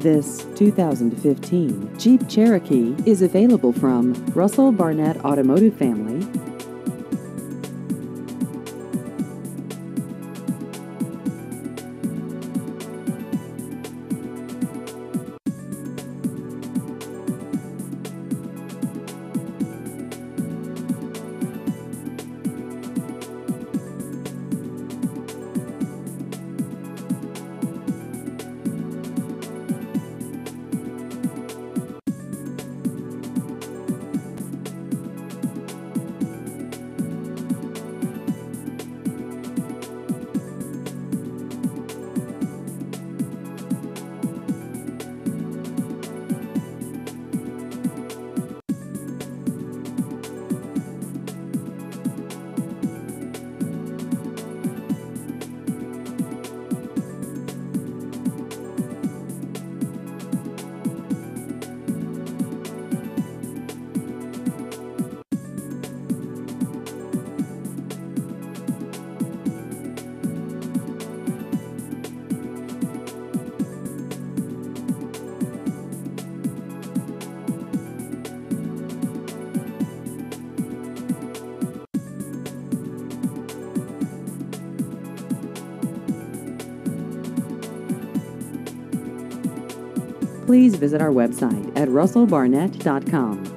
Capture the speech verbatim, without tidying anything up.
This two thousand fifteen Jeep Cherokee is available from Russell Barnett Automotive Family. Please visit our website at russell barnett dot com.